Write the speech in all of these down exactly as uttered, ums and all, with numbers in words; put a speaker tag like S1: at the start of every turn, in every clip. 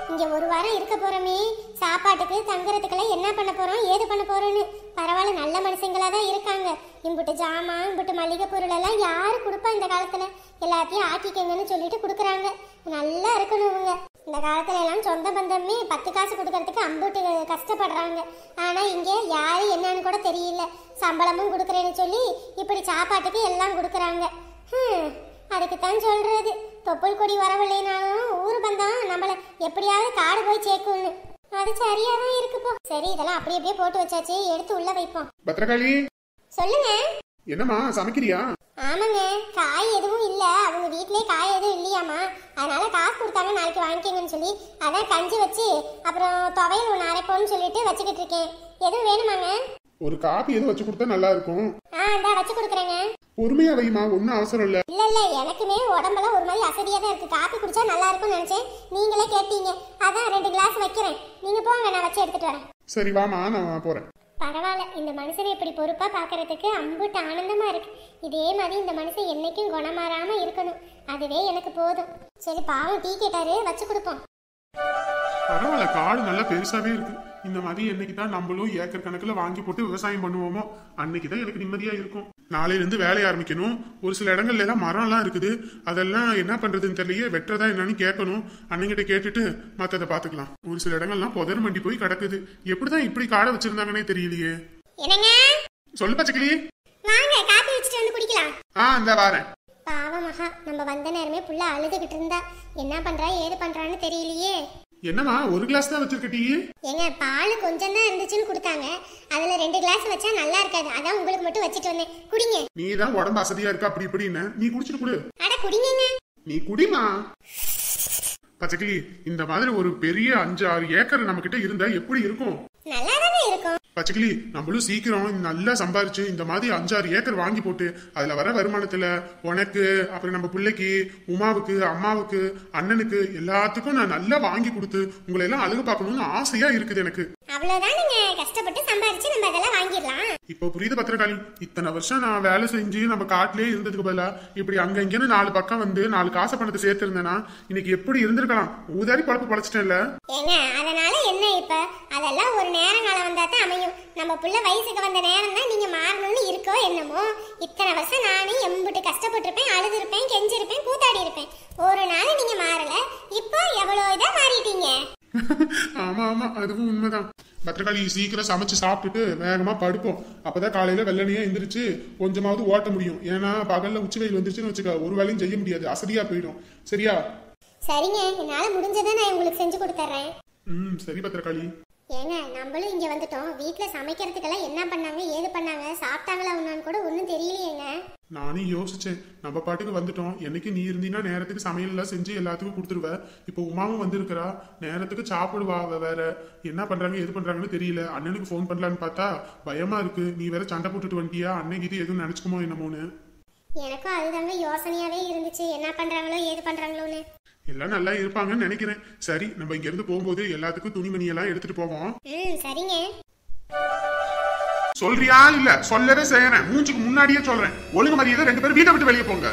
S1: இங்க ஒரு வாரம் இருக்க போறோமே, சாப்பாட்டுக்கு தங்குறதுக்கெல்லாம் என்ன பண்ண போறோம் ஏது பண்ண போறோம்னு. பரவாயில்ல, நல்ல மனுஷங்களா தான் இருக்காங்க. இம்புட்டு ஜாமான் இம்புட்டு மளிகை பொருள் எல்லாம் யாரு கொடுப்பா இந்த காலத்துல? எல்லாத்தையும் ஆக்கிக்கங்கன்னு சொல்லிட்டு கொடுக்குறாங்க. நல்லா இருக்கணும் இவங்க. இந்த காலத்துல எல்லாம் சொந்த பந்தமே பத்து காசு கொடுக்கறதுக்கு அம்புட்டு கஷ்டப்படுறாங்க. ஆனா இங்க யாரு என்னன்னு கூட தெரியல. சம்பளமும் கொடுக்குறேன்னு சொல்லி இப்படி சாப்பாட்டுக்கு எல்லாம் கொடுக்குறாங்க. ஹம் அதுக்குத்தான் சொல்றது, தொப்புள் கொடி வரவில்லைனாலும் ஊர் பந்தம் நம்மள எப்படியாவது காடு போய் சேர்க்கும்னு. அது சரியாதான் இருக்குப்போ. சரி, இதெல்லாம் அப்படி அப்படியே போட்டு வச்சாச்சு, எடுத்து உள்ள வைப்போம்.
S2: பத்ரகாளி,
S1: சொல்லுங்க.
S2: என்னம்மா சமைக்கிறியா?
S1: ஆமாங்க, காய் எதுவும் இல்ல, அவங்க வீட்லயே காய் எதுவும் இல்லையாமா. அதனால காசு கொடுத்தாங்க, நாளைக்கு வாங்கிக்கங்கன்னு சொல்லி அதான் கஞ்சி வச்சு அப்புறம் துவையல் ஒன்று அரைப்போம்னு சொல்லிட்டு வச்சுக்கிட்டு இருக்கேன். எதுவும் வேணுமாங்க?
S2: ஒரு காப்பி எதுவும் வச்சு கொடுத்தா நல்லா இருக்கும்.
S1: ஆ இந்தா வச்சு கொடுக்குறேங்க.
S2: பொறுமையா வைமா, ஒன்னும் அவசரம் இல்ல.
S1: இல்ல இல்ல, எனக்குமே உடம்பெல்லாம் ஒரு மாதிரி அசதியா தான் இருக்கு. காப்பி குடிச்சா நல்லா இருக்கும்னு நினைச்சேன், நீங்களே கேட்டீங்க. அதான் ரெண்டு கிளாஸ் வைக்கிறேன், நீங்க போங்க, நான் வச்சு எடுத்துட்டு வரேன்.
S2: சரி வாமா, நான் போறேன்.
S1: பரவாயில்ல, இந்த மனுஷனை இப்படி பொறுப்பா பாக்குறதுக்கு அம்புட்டு ஆனந்தமா இருக்கு. இதே மாதிரி இந்த மனுஷன் என்னைக்கும் குணமாறாம இருக்கணும், அதுவே எனக்கு போதும். சரி, பாவம் டீ கேட்டாரு, வச்சு கொடுப்போம்.
S2: பரவாயில்ல, காடு நல்லா பெருசாவே இருக்கு. இந்த மாதிரி என்னைக்கு தான் நம்மளும் ஏக்கர் கணக்குல வாங்கி போட்டு விவசாயம் பண்ணுவோமோ அன்னைக்குதான் எனக்கு நிம்மதியா இருக்கும். நாளையில இருந்து வேலையை ஆரம்பிக்கணும். ஒரு சில இடங்கள்ல எல்லாம் மரம் எல்லாம் இருக்குது, அதெல்லாம் என்ன பண்றதுன்னு தெரியல. வெட்டுறதா என்னன்னு கேட்கணும், அன்னைங்கிட்ட கேட்டுட்டு மத்ததை பாத்துக்கலாம். ஒரு சில இடங்கள்லாம் புதர் மண்டி போய் கிடக்குது. எப்படிதான் இப்படி காடை வச்சிருந்தாங்கன்னே தெரியலையே.
S1: என்னங்க?
S2: சொல்லு பச்சைக்கிளி,
S1: வாங்க காப்பி வச்சுட்டு வந்து குடிக்கலாம்.
S2: ஆ இந்த வாரேன்.
S1: பாவம் மகா, நம்ம வந்த நேரமே புள்ள அழுதுகிட்டு இருந்தா. என்ன பண்றா ஏது பண்றான்னு தெரியலையே.
S2: என்னமா ஒரு கிளாஸ் தான் வச்சிருக்க டீ?
S1: ஏங்க, பால் கொஞ்சம் தான் இருந்துச்சுன்னு கொடுத்தாங்க, அதுல ரெண்டு கிளாஸ் வச்சா நல்லா இருக்காது, அதான் உங்களுக்கு மட்டும் வச்சிட்டு வந்தேன். குடிங்க.
S2: நீ தான் உடம்பு அசதியா இருக்க அப்படி இப்படின்னு நீ குடிச்சிட்டு குடு.
S1: அட குடிங்க.
S2: நீ குடிமா. பச்சைக்கிளி, இந்த மாதிரி ஒரு பெரிய அஞ்சு ஆறு ஏக்கர் நம்ம கிட்ட இருந்தா எப்படி இருக்கும்?
S1: நல்லா தானே இருக்கும்.
S2: பச்சைக்கிளி, நம்மளும் சீக்கிரம் நல்லா சம்பாரிச்சு இந்த மாதிரி அஞ்சாறு ஏக்கர் வாங்கி போட்டு அதுல வர வருமானத்துல உனக்கு, அப்புறம் நம்ம பிள்ளைக்கு, உமாவுக்கு, அம்மாவுக்கு, அண்ணனுக்கு எல்லாத்துக்கும் நான் நல்லா வாங்கி கொடுத்து உங்களை எல்லாம் அழகு பார்க்கணும்னு ஆசையா இருக்குது எனக்கு.
S1: அவ்வளவுதான், நீங்க கஷ்டப்பட்டு சம்பாரிச்சு நம்ம அதெல்லாம் வாங்கிடலாம்.
S2: இப்போ புரியுது பத்திரகாளி, இத்தனை வருஷம் நான் வேலை செஞ்சு நம்ம காட்டிலேயே இருந்ததுக்கு பதிலா இப்படி அங்க இங்கன்னு நாலு பக்கம் வந்து நாலு காசு பணத்தை சேர்த்து இருந்தேன்னா இன்னைக்கு எப்படி இருந்திருக்கலாம். ஊதாரி பழப்பு பழச்சிட்டேன்ல.
S1: ஏங்க, அதனால என்ன இப்ப? அதெல்லாம் ஒரு நேர காலம் வந்தா தான் அமையும். நம்ம புள்ள வயசுக்கு வந்த நேரம் தான் நீங்க மாறணும்னு இருக்கோ என்னமோ. இத்தனை வருஷம் நானும் எம்பிட்டு கஷ்டப்பட்டிருப்பேன், அழுதுருப்பேன், கெஞ்சிருப்பேன், கூத்தாடி இருப்பேன். ஒரு நாள் நீங்க மாறல, இப்போ எவ்வளவு இதா மாறிட்டீங்க.
S2: ஆமா ஆமா, அதுவும் உண்மைதான். பத்திரகாளி, சீக்கிரம் சமைச்சு சாப்பிட்டுட்டு வேகமா படுப்போம். அப்பதான் காலையில வெள்ளனையா எந்திரிச்சு கொஞ்சமாவது ஓட்ட முடியும். ஏன்னா பகல்ல உச்சி வெயில் வந்துருச்சுன்னு வச்சுக்க ஒரு வேலையும் செய்ய முடியாது, அசதியா போயிடும். சரியா? சரிங்க,
S1: என்னால முடிஞ்சதை நான் உங்களுக்கு செஞ்சு கொடுத்துறேன்.
S2: ம் சரி பத்திரகாளி.
S1: ஏங்க, நம்மளும் இங்க வந்துட்டோம். வீட்டுல சமைக்கிறதுக்கெல்லாம் என்ன பண்ணாங்க ஏது பண்ணாங்க, சாப்பிட்டாங்களா ஒன்னான்னு கூட ஒன்னும் தெரியலையேங்க.
S2: நானும் யோசிச்சேன், நம்ம பாட்டுக்கு வந்துட்டோம். என்னைக்கு நீ இருந்தீங்கன்னா நேரத்துக்கு சமையல் எல்லாம் செஞ்சு எல்லாத்துக்கும் கொடுத்துருவ. இப்போ உமாவும் வந்திருக்கிறா, நேரத்துக்கு சாப்பிடுவா. அவ வேற என்ன பண்றாங்க எது பண்றாங்கன்னு தெரியல. அண்ணனுக்கு போன் பண்ணலான்னு பார்த்தா பயமா இருக்கு. நீ வேற சண்டை போட்டுட்டு வந்துட்டியா, அன்னைக்கு இது எதுவும் நினைச்சுக்குமோ என்னமோன்னு.
S1: எனக்கும் அதுதாங்க யோசனையாவே இருந்துச்சு, என்ன பண்றாங்களோ ஏது பண்றாங்களோன்னு.
S2: எல்லாம் நல்லா இருப்பாங்கன்னு நினைக்கிறேன். சரி, நம்ம இங்க இருந்து போகும்போது எல்லாத்துக்கும் துணிமணி எல்லாம் எடுத்துட்டு போவோம்.
S1: ம் சரிங்க.
S2: சொல்றியா இல்ல? சொல்லவே செய்யறேன், மூஞ்சுக்கு முன்னாடியே சொல்றேன். ஒழுங்கு மரியாதை ரெண்டு பேரும் வீட்டை விட்டு வெளியே போங்க.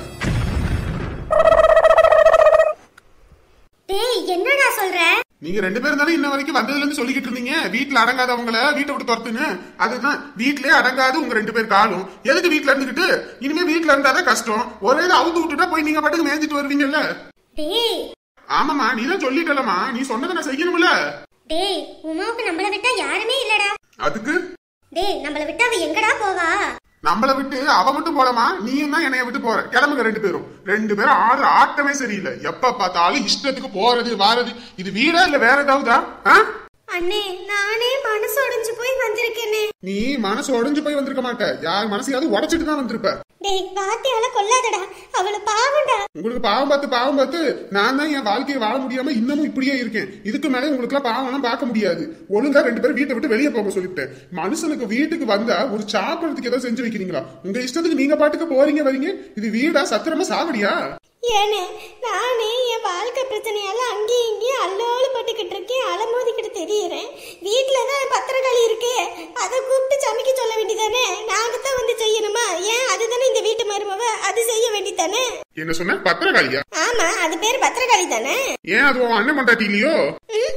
S1: டேய், என்னடா சொல்ற?
S2: நீங்க ரெண்டு பேரும் தானே இன்ன வரைக்கும் வந்ததுல இருந்து சொல்லிக்கிட்டு இருந்தீங்க வீட்டுல அடங்காதவங்கள வீட்டை விட்டு துரத்துன்னு. அதுதான், வீட்லயே அடங்காது உங்க ரெண்டு பேர் காலும். எதுக்கு வீட்டுல இருந்துகிட்டு? இனிமே வீட்டுல இருந்தாதான் கஷ்டம். ஒரே அவுத்து விட்டுட்டா போய் நீங்க பாட்டுக்கு மேய்ஞ்சிட்டு வருவீங்கல்ல.
S1: டேய்.
S2: ஆமாமா, நீ தான் சொல்லிட்டலமா, நீ சொன்னதை நான் செய்யணும்ல.
S1: டேய், உமாவுக்கு நம்மள விட்டா யாருமே இல்லடா.
S2: அதுக்கு?
S1: டேய், நம்மள விட்டா அவ எங்கடா போவா?
S2: நம்மள விட்டு அவ மட்டும் போலமா, நீயும் தான் என்னைய விட்டு போற. கிளம்புங்க ரெண்டு பேரும். ரெண்டு பேரும் ஆடுற ஆட்டமே சரியில்லை. எப்ப பார்த்தாலும் இஷ்டத்துக்கு போறது வாரது. இது வீடா இல்ல வேற ஏதாவதா?
S1: அண்ணே, நானே மனசு உடைஞ்சு போய் வந்திருக்கேனே.
S2: நீ மனசு உடைஞ்சு போய் வந்திருக்க மாட்ட, யார் மனசையாவது உடைச்சிட்டு தான் வந்திருப்ப.
S1: டேய், பாத்தியால கொல்லாதடா, அவள பாவம்டா.
S2: உங்களுக்கு பாவம் பார்த்து பாவம் பார்த்து நான் தான் என் வாழ்க்கையை வாழ முடியாம இன்னமும் இப்படியே இருக்கேன். இதுக்கு மேலே உங்களுக்கு எல்லாம் பாவம் எல்லாம் பார்க்க முடியாது. ஒழுங்கா ரெண்டு பேரும் வீட்டை விட்டு வெளியே போக சொல்லிட்டேன். மனுஷனுக்கு வீட்டுக்கு வந்தா ஒரு சாப்பிடறதுக்கு ஏதாவது செஞ்சு வைக்கிறீங்களா? உங்க இஷ்டத்துக்கு நீங்க பாட்டுக்கு போறீங்க வரீங்க. இது வீடா சத்திரமா சாவடியா?
S1: ஏனே, நானே என் வாழ்க்கை பிரச்சனையால அங்கேயும் இங்கேயும் அல்லோடு பட்டுக்கிட்டு இருக்கேன், அலமோதிக்கிட்டு தெரியுறேன். வீட்டுலதான் பத்திரகாளி இருக்கு, அதை கூப்பிட்டு சமைக்க சொல்ல வேண்டியதானே? நாங்க தான் வந்து செய்யணுமா? ஏன், அதுதானே இந்த வீட்டு மருமவ, அது செய்ய வேண்டியதானே?
S2: என்ன சொன்ன? பத்திரகாளியா?
S1: ஆமா, அது பேரு பத்திரகாளி தானே.
S2: ஏன் அது உன் அண்ணன் பொண்டாட்டி இல்லையோ?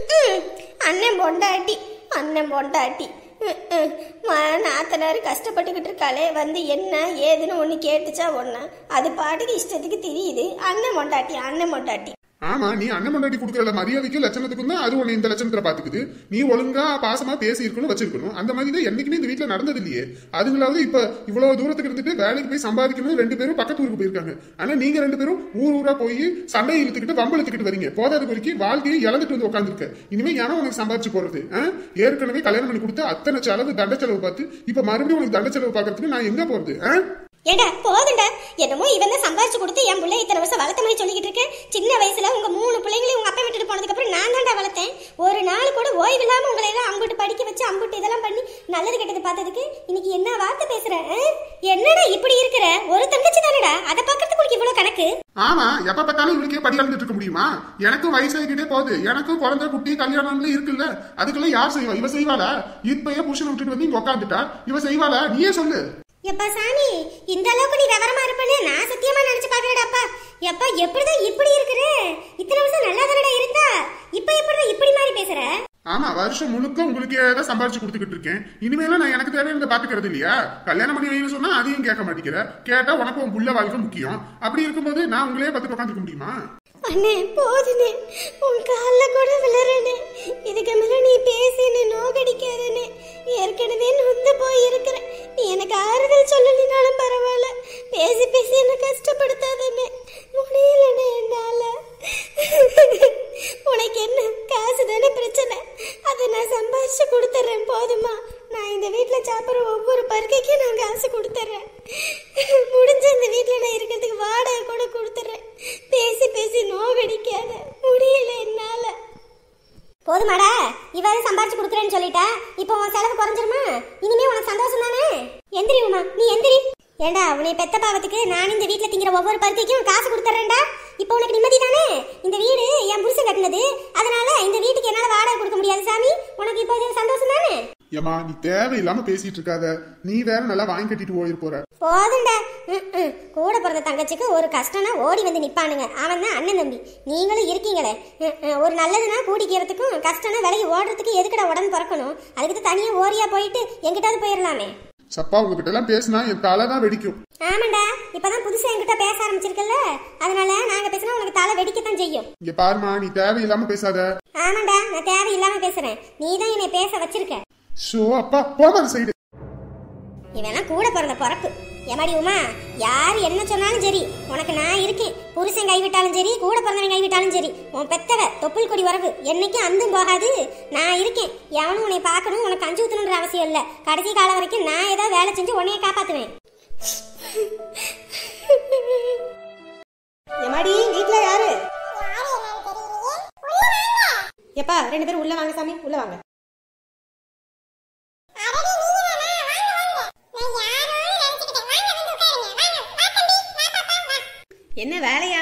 S3: அண்ணன் பொண்டாட்டி அண்ணன் பொண்டாட்டி நாத்தனார் கஷ்டப்பட்டுக்கிட்டு இருக்காளே வந்து என்ன ஏதுன்னு ஒன்று கேட்டுச்சா ஒன்று அது பாட்டுக்கு இஷ்டத்துக்கு தெரியுது. அண்ணன் பொண்டாட்டி அண்ணன் பொண்டாட்டி.
S2: ஆமா, நீ அண்ணன் பொண்டாட்டி கொடுக்குற மரியாதைக்கும் லட்சணத்துக்கும் தான் அது உன்னை இந்த லட்சணத்துல பாத்துக்குது. நீ ஒழுங்கா பாசமா பேசி இருக்கணும் வச்சிருக்கணும். அந்த மாதிரி தான் என்னைக்குமே இந்த வீட்டுல நடந்தது இல்லையே. அதுங்களாவது இப்ப இவ்வளவு தூரத்துக்கு இருந்துட்டு வேலைக்கு போய் சம்பாதிக்கணும், ரெண்டு பேரும் பக்கத்து ஊருக்கு போயிருக்காங்க. ஆனா நீங்க ரெண்டு பேரும் ஊர் ஊரா போய் சண்டை இழுத்துக்கிட்டு வம்பு இழுத்துக்கிட்டு வரீங்க. போதாத குறிக்கு வாழ்க்கையை இழந்துட்டு வந்து உட்காந்துருக்க. இனிமே ஏன்னா உனக்கு சம்பாதிச்சு போறது? ஏற்கனவே கல்யாணம் பண்ணி கொடுத்து அத்தனை செலவு தண்ட செலவு பார்த்து இப்ப மறுபடியும் உனக்கு தண்ட செலவு பாக்குறதுக்கு நான் எங்க போறது?
S3: ஏண்டா போதுண்டா, என்னமோ இவன் தான் சம்பாரிச்சு கொடுத்து என் பிள்ளை இத்தனை வருஷம் வளர்த்த மாதிரி சொல்லிக்கிட்டு இருக்கேன். சின்ன வயசுல உங்க மூணு பிள்ளைங்களையும் உங்க அப்பா விட்டுட்டு போனதுக்கு அப்புறம் நான் தான்டா வளர்த்தேன். ஒரு நாள் கூட ஓய்வு இல்லாம உங்களை எல்லாம் அம்புட்டு படிக்க வச்சு அம்புட்டு இதெல்லாம் பண்ணி நல்லது கெட்டது பார்த்ததுக்கு இன்னைக்கு என்ன வார்த்தை பேசுறேன்? என்னடா இப்படி இருக்கிற? ஒரு தங்கச்சி தானடா, அதை பாக்கிறதுக்கு உனக்கு இவ்வளவு கணக்கு?
S2: ஆமா, எப்ப பார்த்தாலும் இவளுக்கே படி அளந்துட்டு இருக்க முடியுமா? எனக்கும் வயசாகிட்டே போகுது. எனக்கும் குழந்தை குட்டி கல்யாணம்ல இருக்குல்ல, அதுக்கெல்லாம் யார் செய்வா? இவ செய்வாளா? இப்பயே புருஷனை விட்டுட்டு வந்து இங்க உட்காந்துட்டா இவ செய்வாளா? நீயே சொல்லு.
S3: எப்பா சாமி, இந்த அளவுக்கு நீ விவரமா இருப்பேன்னு நான் சத்தியமா நினைச்சு பாக்கலடாப்பா. எப்பா எப்படிதான் இப்படி இருக்கிற? இத்தனை வருஷம் நல்லா தானடா இருந்தா, இப்ப எப்படிதான் இப்படி மாதிரி பேசுற?
S2: ஆமா, வருஷம் முழுக்க உங்களுக்கு ஏதாவது சம்பாரிச்சு கொடுத்துக்கிட்டு இருக்கேன். இனிமேல நான் எனக்கு தேவையான பாத்துக்கிறது இல்லையா? கல்யாணம் பண்ணி வைன்னு சொன்னா அதையும் கேட்க மாட்டேங்கிற. கேட்டா உனக்கு உன் புள்ள வாழ்க்கை முக்கியம். அப்படி இருக்கும்போது நான் உங்களே பத்து உட்காந்துக்க முடியுமா?
S3: அண்ணே போதுனே, உன் காலில் கூட விளறனே. இதுக்கு மேல நீ பேசினே நோகடிக்காதனே. ஏற்கனவே நொந்து போய் இருக்கிறேன். நீ எனக்கு ஆறுதல் சொல்லலினாலும் பரவாயில்ல, பேசி பேசி என்ன கஷ்டப்படுத்தாதனே. முடியலனே என்னால. உனக்கு என்ன காசு தானே பிரச்சனை, அதை நான் சம்பாதிச்சு கொடுத்துட்றேன் போதுமா? நான் இந்த வீட்டில் சாப்பிட்ற ஒவ்வொரு பருக்கைக்கும் நான் காசு கொடுத்துட்றேன். முடிஞ்ச இந்த வீட்டில் நான் இருக்கிறதுக்கு வாடகை கூட கொடுத்துட்றேன். பேசி பேசி நோகடிக்காத, முடியல என்னால. போதுமாடா, இவ்வாறு சம்பாரிச்சு கொடுக்குறேன்னு சொல்லிட்டா இப்போ உன் செலவு குறைஞ்சிருமா? இனிமே உனக்கு சந்தோஷம் தானே? எந்திரி உமா, நீ எந்திரி. ஏண்டா, உன்னை பெத்த பாவத்துக்கு நான் இந்த வீட்டில் திங்கிற ஒவ்வொரு பருக்கைக்கும் காசு கொடுத்துட்றேன்டா. இப்போ உனக்கு நிம்மதி தானே? இந்த வீடு என் புருஷன் கட்டினது, அதனால இந்த வீட்டுக்கு என்னால வாடகை கொடுக்க முடியாது சாமி. உனக்கு இப்போ சந்தோஷம் தானே?
S2: ஏமா, நீ தேவையில்லாம பேசிட்டு இருக்காத. நீ வேற நல்லா வாங்கி கட்டிட்டு போயிரு போற.
S3: போதுண்டா. கூட பிறந்த தங்கச்சிக்கு ஒரு கஷ்டம்னா ஓடி வந்து நிப்பானுங்க. அவன் தான் அண்ணன் தம்பி. நீங்களும் இருக்கீங்களே. ஒரு நல்லதுன்னா கூடிக்கிறதுக்கும் கஷ்டம்னா விலகி ஓடுறதுக்கு எதுக்கடா உடம்பு பிறக்கணும்? அதுக்கு தனியா ஓரியா போயிட்டு எங்கிட்டாவது போயிடலாமே.
S2: சப்பா, உங்ககிட்ட எல்லாம் பேசினா என் தலை தான் வெடிக்கும்.
S3: ஆமாண்டா, இப்பதான் புதுசா என்கிட்ட பேச ஆரம்பிச்சிருக்கல, அதனால நாங்க பேசினா உனக்கு தலை வெடிக்கத்தான் செய்யும்.
S2: இங்க பாருமா, நீ தேவையில்லாம பேசாத.
S3: ஆமாண்டா, நான் தேவையில்லாம பேசுறேன். நீ தான் என்னை பேச வச்சிருக்க.
S2: ஷோ அப்பா, போமா சைடு.
S3: இவெல்லாம் கூட பிறந்த பிறப்பு. எமாடி உமா, யார் என்ன சொன்னாலும் சரி, உனக்கு நான் இருக்கேன். புருஷன் கைவிட்டாலும் சரி, கூட பிறந்தவன் கைவிட்டாலும் சரி, உன் பெத்தவ தொப்புள் கொடி வரவு என்னைக்கும் அந்தும் போகாது. நான் இருக்கேன். எவனும் உன்னை பார்க்கணும், உனக்கு அஞ்சு ஊத்தணுன்ற அவசியம் இல்லை. கடைசி காலம் வரைக்கும் நான் ஏதாவது வேலை செஞ்சு உன்னைய காப்பாத்துவேன். எமாடி, வீட்டுல யாரு? எப்பா, ரெண்டு பேரும் உள்ள வாங்க சாமி, உள்ள வாங்க. என்ன வேலையா?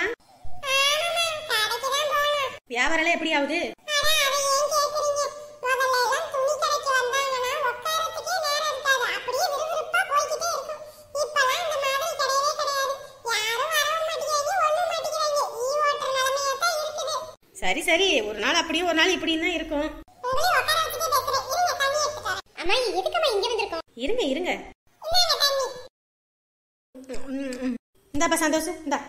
S3: வியாபாரம் எப்படி ஆகுது? சரி சரி, ஒரு நாள் அப்படியே ஒரு நாள் இப்படின்னு தான் இருக்கும். இருங்க இருங்க. இந்தாப்பா சந்தோஷம், இந்தா.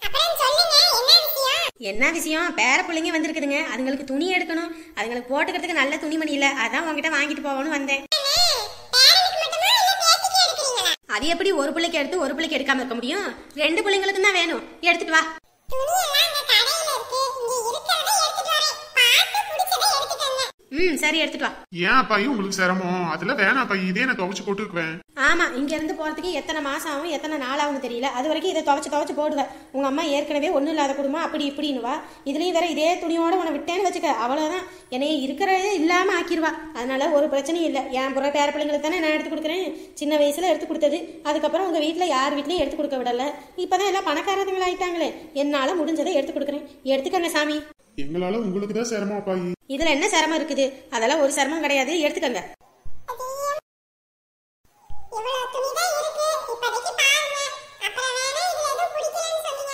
S3: என்ன விஷயம்? பேர பிள்ளைங்க வந்திருக்குதுங்க, அதுங்களுக்கு துணி எடுக்கணும். அதுங்களுக்கு போட்டுக்கிறதுக்கு நல்ல துணிமணி இல்ல, அதான் உங்ககிட்ட வாங்கிட்டு போகணும்னு வந்தேன். அது எப்படி ஒரு பிள்ளைக்கு எடுத்து ஒரு பிள்ளைக்கு எடுக்காம இருக்க முடியும்? ரெண்டு பிள்ளைங்களுக்கு தான் வேணும், எடுத்துட்டு வா. ம் சரி, எடுத்துட்டு வா.
S2: ஏன் அப்பாயும் உங்களுக்கு சிரமம்? அதுல வேணாம் அப்பா, இதே நான் துவைச்சு போட்டுக்குவேன்.
S3: ஆமா, இங்க இருந்து போறதுக்கு எத்தனை மாசம் ஆகும், எத்தனை நாள் ஆகும் தெரியல. அது வரைக்கும் இதை துவைச்சு துவைச்சு போடுவேன். உங்க அம்மா ஏற்கனவே ஒன்னும் இல்லாத குடும்பம், அப்படி இப்படின்னுவா. இதுலயும் வேற இதே துணியோட உன விட்டேன்னு வச்சுக்க, அவ்வளவுதான். என்னைய இருக்கிறதே இல்லாம ஆக்கிடுவா. அதனால ஒரு பிரச்சனையும் இல்லை. என் புற பேர பிள்ளைங்களுக்கு தானே நான் எடுத்து கொடுக்குறேன். சின்ன வயசுல எடுத்து கொடுத்தது. அதுக்கப்புறம் உங்க வீட்டுல யார் வீட்லயும் எடுத்து கொடுக்க விடல. இப்பதான் எல்லாம் பணக்காரதுங்களா ஆயிட்டாங்களே. என்னால முடிஞ்சதை எடுத்து கொடுக்குறேன். எடுத்துக்கங்க சாமி.
S2: எங்களால உங்களுக்கு தான் சிரமம் அப்பாயி.
S3: இதுல என்ன சிரமம் இருக்குது? அதெல்லாம் ஒரு சிரமம் கிடையாது, எடுத்துக்கங்க.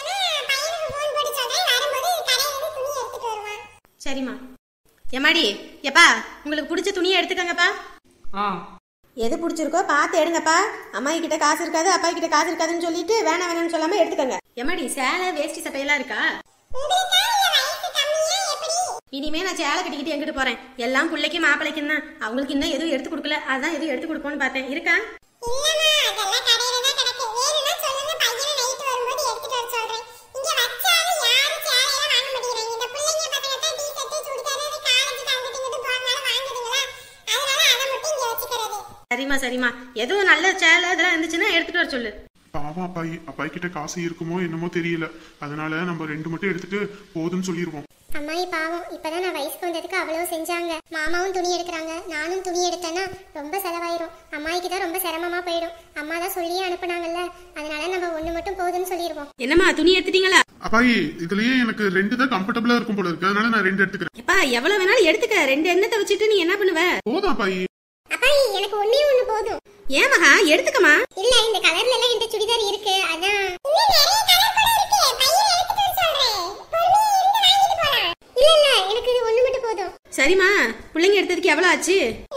S3: சரிம்மா. எம்மாடி, எப்பா உங்களுக்கு பிடிச்ச துணியை எடுத்துக்கங்கப்பா.
S2: ஆ
S3: எது பிடிச்சிருக்கோ பார்த்து எடுங்கப்பா. அம்மா கிட்ட காசு இருக்காது, அப்பா கிட்ட காசு இருக்காதுன்னு சொல்லிட்டு வேணாம் வேணாம்னு சொல்லாம எடுத்துக்கங்க. எம்மாடி சேலை வேஷ்டி சட்டையெல்லாம் இருக்கா? இனிமே நான் சேலை கட்டிக்கிட்டு எங்கிட்டு போறேன்? எல்லாம் பிள்ளைக்கு மாப்பிள்ளைக்கும் தான். அவங்களுக்கு இன்னும் எதுவும் எடுத்து கொடுக்கல, அதான் எதுவும் எடுத்து கொடுப்போம்னு பார்த்தேன். இருக்கா? சரிமா சரிமா, எதுவும் நல்ல சேலை இதெல்லாம் இருந்துச்சுன்னா எடுத்துட்டு வர சொல்லு.
S2: பாவம் அப்பாயி, அப்பாய் கிட்ட காசு இருக்குமோ என்னமோ தெரியல, அதனால நம்ம ரெண்டு மட்டும் எடுத்துட்டு போதும்னு சொல்லிடுவோம்.
S1: அம்மாயி பாவம், இப்பதான் நான் வயசுக்கு வந்ததுக்கு அவ்வளவு செஞ்சாங்க. மாமாவும் துணி எடுக்கிறாங்க, நானும் துணி எடுத்தேன்னா ரொம்ப செலவாயிரும். அம்மாய்க்கு தான் ரொம்ப சிரமமா போயிடும். அம்மா தான் சொல்லியே அனுப்புனாங்கல்ல, அதனால நம்ம ஒண்ணு மட்டும் போதும்னு சொல்லிடுவோம்.
S3: என்னம்மா துணி எடுத்துட்டீங்களா?
S2: அப்பாயி இதுலயே எனக்கு ரெண்டு தான் கம்ஃபர்டபுளா இருக்கும் போல இருக்கு, அதனால நான் ரெண்டு எடுத்துக்கிறேன்.
S3: எப்பா எவ்வளவு வேணாலும் எடுத்துக்க, ரெண்டு எண்ணத்தை வச்சுட்டு நீ என்ன பண்ணுவ?
S2: போதும் அப்பாயி.
S1: அப்பாயி எனக்கு ஒண்ணே ஒண்ணு போதும்.
S3: ஏன் மகா எடுத்துக்கமா?
S1: இல்ல இந்த கலர்ல எல்லாம் இந்த சுடிதார் இருக்கு, அதான். இல்ல இல்ல எனக்கு இது ஒண்ணு மட்டும் போதும்.
S3: சரிம்மா, பிள்ளைங்க எடுத்ததுக்கு எவ்வளவு ஆச்சு?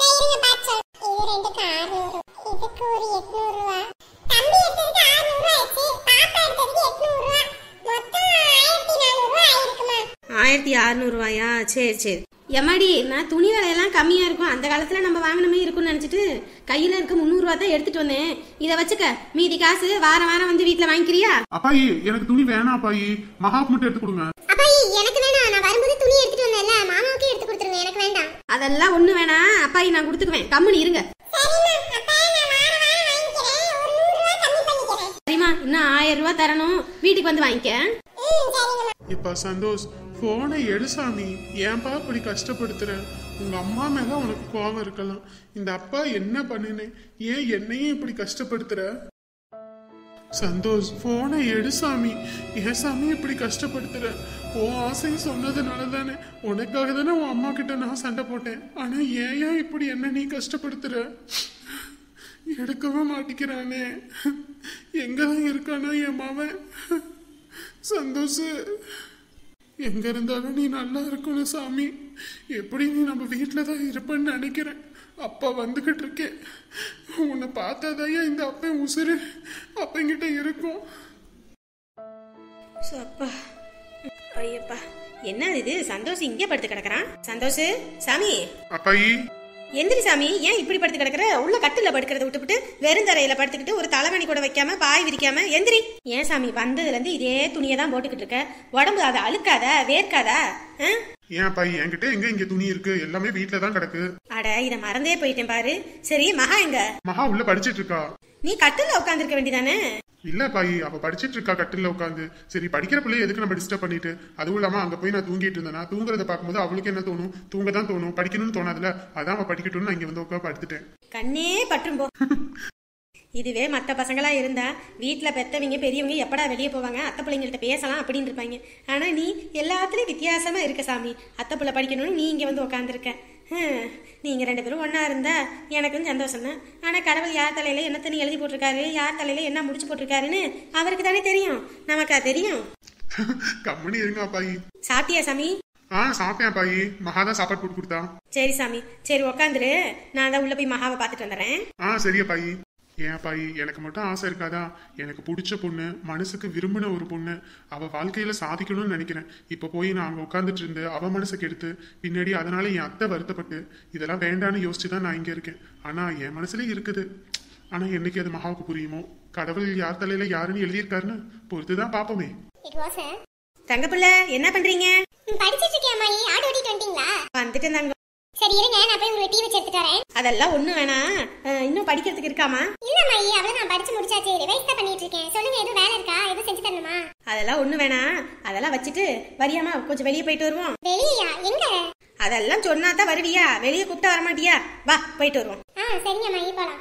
S3: ஆயிரத்தி அறுநூறு ரூபாயா? சரி சரி. எம்மாடி நான் துணி விலையெல்லாம் கம்மியா இருக்கும், அந்த காலத்துல நம்ம வாங்கினமே இருக்கும்னு நினைச்சிட்டு கையில இருக்க முந்நூறு ரூபா தான் எடுத்துட்டு வந்தேன். இத வச்சுக்க, மீதி காசு வாரம் வாரம் வந்து வீட்டுல வாங்கிக்கிறியா?
S2: அப்பாயி எனக்கு துணி வேணாம் அப்பாயி, மகாக்கு மட்டும் எடுத்து கொடுங்க.
S1: அப்பாயி எனக்கு வேணாம், நான் வரும்போது துணி எடுத்துட்டு வந்தேன்ல, மாமாவுக்கே எடுத்து கொடுத்துருவேன், எனக்கு வேண்டாம்.
S3: அதெல்லாம் ஒண்ணு வேணாம் அப்பாயி, நான் கொடுத்துக்குவேன், கம்முனு இருங்க. சரிம்மா, இன்னும் ஆயிரம் ரூபாய் தரணும், வீட்டுக்கு வந்து வாங்கிக்க.
S2: இப்ப சந்தோஷ் போனை எடு சாமி, ஏன்பா இப்படி கஷ்டப்படுத்துற? உங்க அம்மா மேல உனக்கு கோபம் இருக்கலாம், இந்த அப்பா என்ன பண்ணினேன், ஏன் என்னையும் இப்படி கஷ்டப்படுத்துற? சந்தோஷ் போனை எடு சாமி, ஏன் சாமி இப்படி கஷ்டப்படுத்துற? உன் ஆசையை சொன்னதுனால தானே, உனக்காக தானே உன் அம்மா கிட்ட நான் சண்டை போட்டேன், ஆனா ஏன் ஏன் இப்படி என்ன நீ கஷ்டப்படுத்துற? எடுக்கவே மாட்டிக்கிறானே, எங்கதான் இருக்கானா என் மாவன்? சந்தோஷ் எங்க இருந்தாலும் நீ நல்லா இருக்கணும் சாமி, எப்படி நீ நம்ம வீட்டுல தான் இருப்பேன்னு நினைக்கிறேன். அப்பா வந்துகிட்டு இருக்கேன், உன்னை பார்த்தாதான் இந்த அப்பா உசுறு அப்பங்கிட்ட இருக்கும்.
S3: ஐயப்பா என்ன இது, சந்தோஷ் இங்கே படுத்து கிடக்குறான். சந்தோஷ் சாமி.
S2: அப்பாயி
S3: எந்திரி சாமி, ஏன் இப்படி படுத்து கிடக்குற? உள்ள கட்டுல படுக்கிறத விட்டுவிட்டு வெறுந்தரையில படுத்துக்கிட்டு ஒரு தலைவணி கூட வைக்காம பாய் விரிக்காம எந்திரி. ஏன் சாமி வந்ததுல இருந்து இதே துணியை தான் போட்டுக்கிட்டு இருக்க? உடம்பு அதை அழுக்காத, வேர்க்காதா?
S2: ஏன் அப்பாயி என்கிட்ட எங்க இங்க துணி இருக்கு, எல்லாமே வீட்டுல தான் கிடக்கு.
S3: அட இத மறந்தே போயிட்டேன் பாரு. சரி மகா எங்க?
S2: மகா உள்ள படிச்சிட்டு இருக்கா.
S3: நீ கட்டுல உட்காந்துருக்க வேண்டியதானே?
S2: இல்ல பாயி, அவ படிச்சிட்டு இருக்கா கட்டில உட்காந்து. சரி படிக்கிற பிள்ளைய எதுக்கு நம்ம டிஸ்டர்ப் பண்ணிட்டு? அதுவும் இல்லாம அங்க போய் நான் தூங்கிட்டு இருந்தேன், தூங்குறத பாக்கும்போது அவளுக்கு என்ன தோணும், தூங்க தான் தோணும், படிக்கணும்னு தோணாதுல, அதான் அவ படிக்கட்டும்னு நான் இங்க வந்து உட்காந்து படுத்துட்டேன்.
S3: கண்ணே பற்றும் போ. இதுவே மற்ற பசங்களா இருந்தா வீட்டுல பெத்தவங்க பெரியவங்க எப்படா வெளியே போவாங்க, அத்தை பிள்ளைங்கள்ட்ட பேசலாம் அப்படின்னு இருப்பாங்க. ஆனா நீ எல்லாத்துலயும் வித்தியாசமா இருக்க சாமி. அத்தை பிள்ளை படிக்கணும்னு நீ இங்க வந்து உட்காந்துருக்க. நீங்க ரெண்டு பேரும் ஒன்னா இருந்தா எனக்கும் சந்தோஷம் தான். ஆனா கடவுள் யார் தலையில என்ன தண்ணி எழுதி போட்டிருக்காரு, யார் தலையில என்ன முடிச்சு போட்டிருக்காருன்னு அவருக்கு தானே தெரியும், நமக்கா தெரியும்?
S2: கம்மனி இருங்க பாயி.
S3: சாப்பிட்டியா சாமி?
S2: ஆ சாப்பிட்டேன் பாயி, மகாதான் சாப்பாடு போட்டு கொடுத்தா.
S3: சரி சாமி, சரி உக்காந்துரு, நான் தான் உள்ள போய் மகாவை பாத்துட்டு வந்துடுறேன்.
S2: ஆ சரியா பாயி. ஏன் பாயி எனக்கு மட்டும் ஆசை இருக்காதா? எனக்கு பிடிச்ச பொண்ணு, மனசுக்கு விரும்பின ஒரு பொண்ணு, அவ வாழ்க்கையில சாதிக்கணும்னு நினைக்கிறேன். இப்ப போய் நான் அங்க உட்காந்துட்டு இருந்து அவ மனசுக்கு எடுத்து பின்னாடி அதனால என் அத்தை வருத்தப்பட்டு இதெல்லாம் வேண்டான்னு யோசிச்சுதான் நான் இங்க இருக்கேன். ஆனா என் மனசுல இருக்குது, ஆனா என்னைக்கு அது மகாவுக்கு புரியுமோ? கடவுள் யார் தலையில யாருன்னு எழுதியிருக்காருன்னு பொறுத்துதான் பாப்போமே.
S3: தங்க பிள்ளை என்ன பண்றீங்க?
S1: படிச்சிட்டு இருக்கேன் அம்மாயி. ஆடு ஓட்டிட்டு வந்துட்டீங்களா?
S3: வந்துட்டு தாங்க.
S1: சரி இருங்க, நான் போய் உங்களுக்கு டீ வச்சு எடுத்துட்டு வரேன்.
S3: அதெல்லாம் ஒண்ணு வேணாம், இன்னும் படிக்கிறதுக்கு இருக்காமா?
S1: இல்ல அம்மாயி, அவ்வளவு நான் படிச்சு முடிச்சாச்சு, ரிவைஸ் தான் பண்ணிட்டு இருக்கேன். சொல்லுங்க, எதுவும் வேலை இருக்கா? எதுவும் செஞ்சு தரணுமா?
S3: அதெல்லாம் ஒண்ணு வேணாம், அதெல்லாம் வச்சுட்டு வரியாமா கொஞ்சம் வெளியே போயிட்டு வருவோம்.
S1: வெளியா? எங்க?
S3: அதெல்லாம் சொன்னாதான் வருவியா, வெளியே கூப்பிட்டா வரமாட்டியா? வா போயிட்டு வருவோம்.
S1: ஆ சரிங்க அம்மாயி, போலாம்.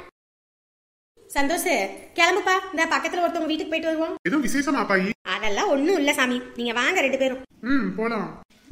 S3: சந்தோஷ் கிளம்புப்பா, இந்த பக்கத்துல ஒருத்தவங்க வீட்டுக்கு போயிட்டு வருவோம்.
S2: எதுவும் விசேஷமா பாயி?
S3: அதெல்லாம் ஒண்ணும் இல்ல சாமி, நீங்க வாங்க ரெண்டு பேரும்.
S2: ம் போலாம்.